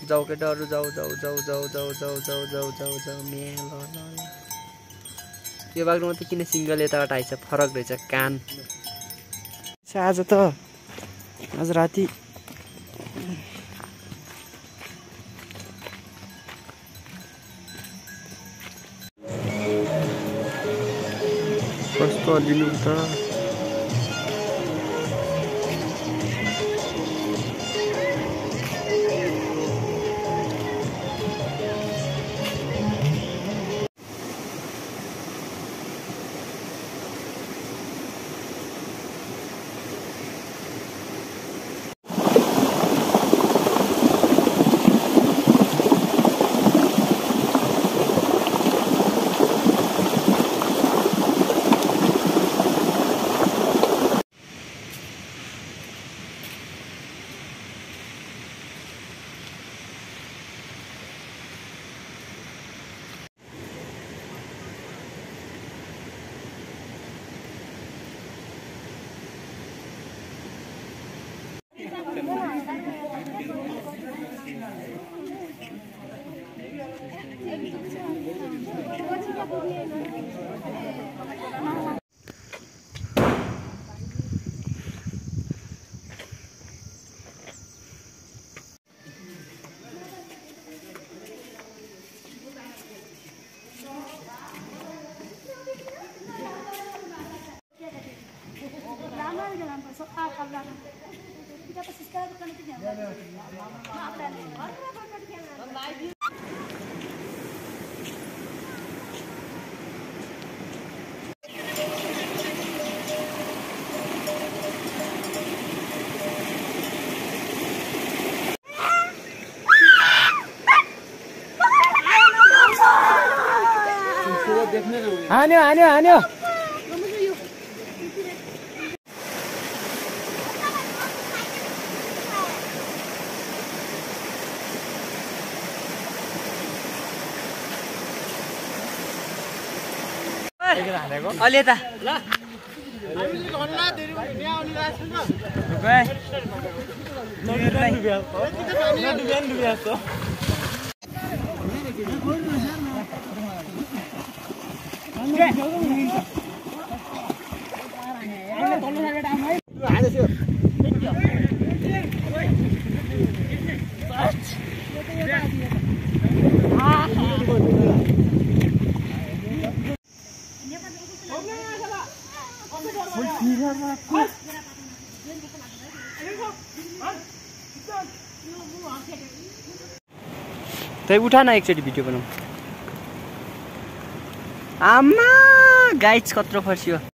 जाऊ केटाहरु जाऊ जाऊ जाऊ जाऊ जाऊ जाऊ जाऊ जाऊ जाऊ जाऊ मे ल यो बाग्रोमा त किन सिंगल यताबाट आइछ फरक रहेछ कान आज राति कस्तो लिनु त हान्यो हान्यो हान्यो अलि यता ल तै उठा न एकचोटि भिडियो बनाऊ आमा गाइज कत्रो फर्सियो